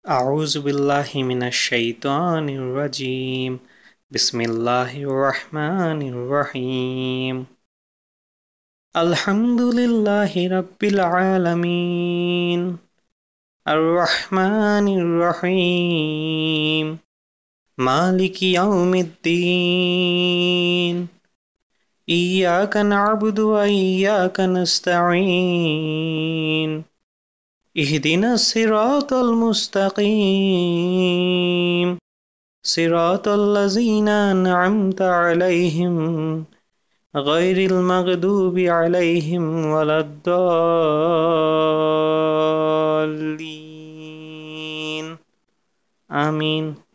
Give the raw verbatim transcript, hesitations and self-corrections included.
أعوذ بالله من الشيطان الرجيم بسم الله الرحمن الرحيم الحمد لله رب العالمين الرحمن الرحيم مالك يوم الدين إياك نعبد وإياك نستعين اهدنا الصراط المستقيم صراط الذين أنعمت عليهم غير المغضوب عليهم ولا الضالين آمين.